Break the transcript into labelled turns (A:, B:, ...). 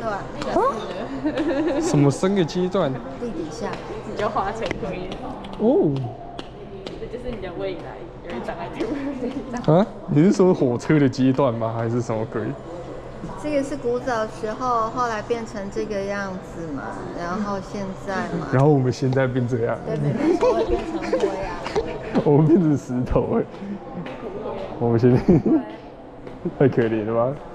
A: 段。
B: 什么升个阶段？
A: 地底下。
C: 你就化成灰。
B: 哦。
C: 这就是你的未来，有人长在土。
B: 啊？你是说火车的阶段吗？还是什么鬼？
A: 这个是古早时候，后来变成这个样子嘛，然后现在嘛。
B: 然后我们现在变这样。
A: 对，没错，会变成灰啊。
B: 我们变成石头哎。我们现在太可怜了吧？